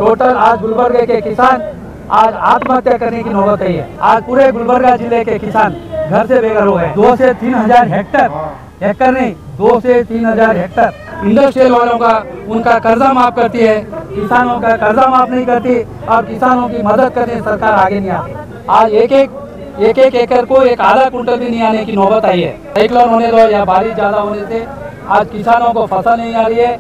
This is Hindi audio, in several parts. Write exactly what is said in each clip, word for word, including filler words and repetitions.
टोटल आज गुलबर्गा के किसान आज आत्महत्या करने की नौबत आई है। आज पूरे गुलबर्गा जिले के किसान घर से बेघर हो गए। दो से तीन हजार हेक्टर हेक्टर नहीं दो से तीन हजार हेक्टर इंडस्ट्रियल वालों का उनका कर्जा माफ करती है, किसानों का कर्जा माफ नहीं करती और किसानों की मदद करने सरकार आगे नहीं आती। आज एक एक एक एक एकड़ को एक आधा कुंटल भी नहीं आने की नौबत आई है। साइक्लोन होने दो या बारिश ज्यादा होने से आज किसानों को फसल नहीं आ रही है।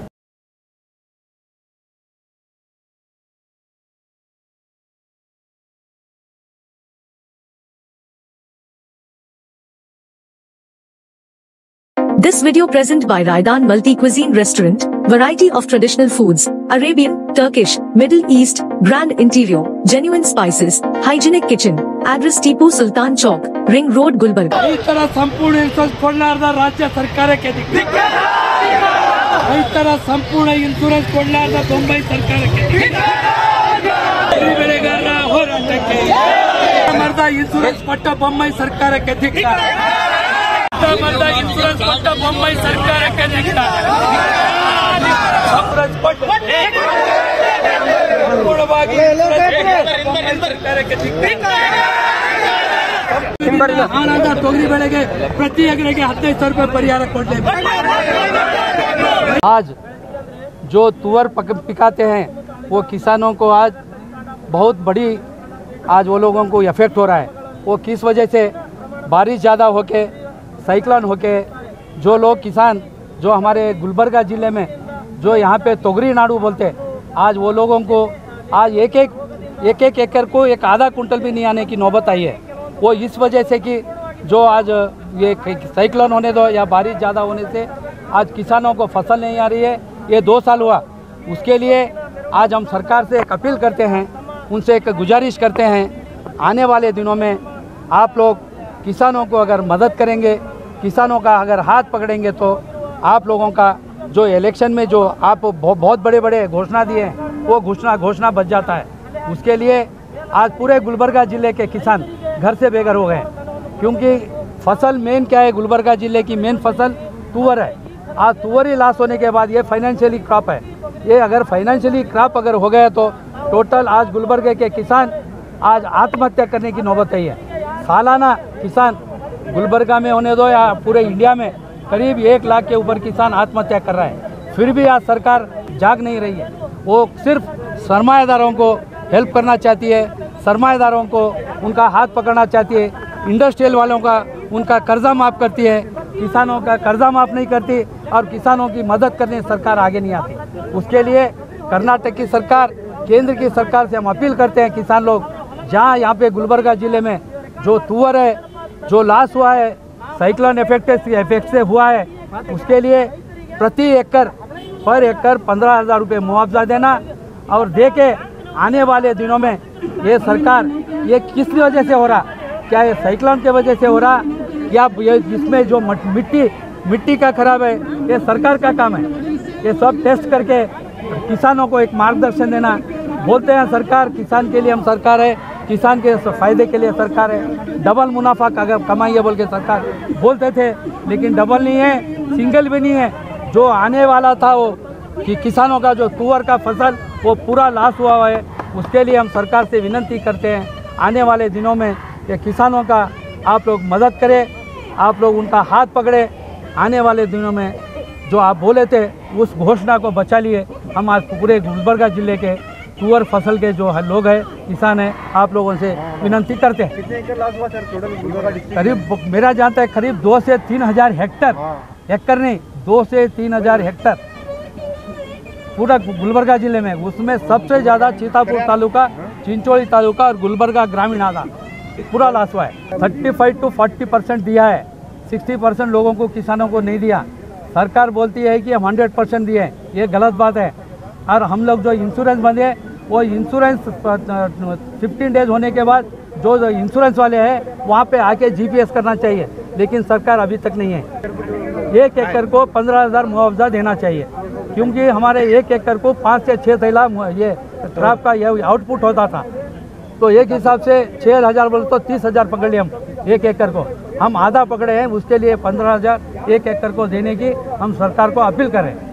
This video present by Raidan Multi Cuisine Restaurant, variety of traditional foods, Arabian, Turkish, Middle East, grand interior, genuine spices, hygienic kitchen, address Tipu Sultan Chowk, Ring Road, Gulbarga. ಈ ತರ ಸಂಪೂರ್ಣ ಇನ್ಶೂರೆನ್ಸ್ ಕೊಡಲಾರದ ರಾಜ್ಯ ಸರ್ಕಾರಕ್ಕೆ ಧಿಕ್ಕಾರ. ಈ ತರ ಸಂಪೂರ್ಣ ಇನ್ಶೂರೆನ್ಸ್ ಕೊಡಲಾರದ ಬೊಂಬೈ ಸರ್ಕಾರಕ್ಕೆ ಧಿಕ್ಕಾರ. ಬೆಳೆಗಾರರ ಹೋರಾಟಕ್ಕೆ ಮರ್ದ ಇನ್ಶೂರೆನ್ಸ್ ಕೊಟ್ಟ ಬೊಂಬೈ ಸರ್ಕಾರಕ್ಕೆ ಧಿಕ್ಕಾರ. ಮರ್ದ ಇನ್ಶೂರೆನ್ಸ್ ಕೊಟ್ಟ ಬೊಂಬೈ ಸರ್ಕಾರಕ್ಕೆ ಧಿಕ್ಕಾರ. ಇನ್ಶೂರೆನ್ಸ್ ಕೊಟ್ಟ ಸಂಪೂರ್ಣವಾಗಿ ಸರ್ಕಾರಕ್ಕೆ ಧಿಕ್ಕಾರ. ಹಾಳಾದ ತೊಗರಿ ಬೆಳೆಗೆ ಪ್ರತಿ ಎಕರೆಗೆ ಹದಿನೈದು ಸಾವಿರ ರೂಪಾಯಿ ಪರಿಹಾರ ಕೊಡಲೇಬೇಕು। आज जो तुअर पिकाते हैं वो किसानों को आज बहुत बड़ी आज वो लोगों को इफेक्ट हो रहा है। वो किस वजह से बारिश ज़्यादा होके साइक्लोन होके जो लोग किसान जो हमारे गुलबर्गा ज़िले में जो यहाँ पे तोगरी नाडू बोलते आज वो लोगों को आज एक एक एक एक एकड़ को एक आधा कुंटल भी नहीं आने की नौबत आई है। वो इस वजह से कि जो आज ये साइक्लोन होने दो या बारिश ज़्यादा होने से आज किसानों को फसल नहीं आ रही है। ये दो साल हुआ। उसके लिए आज हम सरकार से एक अपील करते हैं, उनसे एक गुजारिश करते हैं, आने वाले दिनों में आप लोग किसानों को अगर मदद करेंगे, किसानों का अगर हाथ पकड़ेंगे तो आप लोगों का जो इलेक्शन में जो आप बहुत बड़े बड़े घोषणा दिए हैं वो घोषणा घोषणा बच जाता है। उसके लिए आज पूरे गुलबर्गा ज़िले के किसान घर से बेघर हो गए, क्योंकि फसल मेन क्या है, गुलबर्गा ज़िले की मेन फसल तुअर है। आज तुअर ही लॉस होने के बाद ये फाइनेंशियली क्रॉप है। ये अगर फाइनेंशियली क्रॉप अगर हो गया तो टोटल आज गुलबर्गे के किसान आज आत्महत्या करने की नौबत आई है। सालाना किसान गुलबर्गा में होने दो या पूरे इंडिया में करीब एक लाख के ऊपर किसान आत्महत्या कर रहा है। फिर भी आज सरकार जाग नहीं रही है। वो सिर्फ सरमाएदारों को हेल्प करना चाहती है, सरमाएदारों को उनका हाथ पकड़ना चाहती है, इंडस्ट्रियल वालों का उनका कर्जा माफ़ करती है, किसानों का कर्जा माफ़ नहीं करती और किसानों की मदद करने सरकार आगे नहीं आती। उसके लिए कर्नाटक की सरकार, केंद्र की सरकार से हम अपील करते हैं, किसान लोग जहाँ यहाँ पे गुलबर्गा ज़िले में जो तुअर है जो लॉस हुआ है साइक्लोन इफेक्ट इफेक्ट से हुआ है, उसके लिए प्रति एकड़ पर एकड़ पंद्रह हज़ार रुपये मुआवजा देना और दे के आने वाले दिनों में ये सरकार ये किस वजह से हो रहा, क्या ये साइक्लोन के वजह से हो रहा या ये जिसमें जो मिट्टी मिट्टी का खराब है, ये सरकार का काम है। ये सब टेस्ट करके किसानों को एक मार्गदर्शन देना। बोलते हैं सरकार किसान के लिए हम सरकार है, किसान के फ़ायदे के लिए सरकार है, डबल मुनाफा अगर कमाइए बोल के सरकार बोलते थे, लेकिन डबल नहीं है, सिंगल भी नहीं है। जो आने वाला था वो कि किसानों का जो तुअर का फसल वो पूरा लॉस हुआ है। उसके लिए हम सरकार से विनती करते हैं, आने वाले दिनों में ये किसानों का आप लोग मदद करें, आप लोग उनका हाथ पकड़े। आने वाले दिनों में जो आप बोले थे उस घोषणा को बचा लिए। हम आज पूरे गुलबर्गा ज़िले के तुअर फसल के जो लोग हैं, किसान हैं, आप लोगों से विनती करते हैं। कितने एकड़ लॉस हुआ सर टोटल गुलबर्गा डिस्ट्रिक्ट? करीब मेरा जानता है करीब दो से तीन हजार हेक्टर हेक्टर नहीं दो से तीन हजार हेक्टर पूरा गुलबर्गा ज़िले में। उसमें सबसे ज़्यादा सीतापुर तालुका, चिंचोली तालुका और गुलबर्गा ग्रामीण आधा पूरा लॉस हुआ है। Thirty five to forty percent दिया है, सिक्सटी परसेंट लोगों को किसानों को नहीं दिया। सरकार बोलती है कि हम हंड्रेड परसेंट दिए, ये गलत बात है। और हम लोग जो इंश्योरेंस बंधे वो इंश्योरेंस फिफ्टीन डेज होने के बाद जो जो इंश्योरेंस वाले हैं वहाँ पे आके जीपीएस करना चाहिए, लेकिन सरकार अभी तक नहीं है। एक एकड़ को पंद्रह हज़ार मुआवजा देना चाहिए, क्योंकि हमारे एक एकड़ को पाँच से छः थैला ये क्रॉप का ये आउटपुट होता था। तो एक हिसाब से छः हज़ार बोले तो तीस हज़ार पकड़ लिए हम एक एकड़ को, हम आधा पकड़े हैं। उसके लिए पंद्रह हज़ार एक एकड़ को देने की हम सरकार को अपील करें।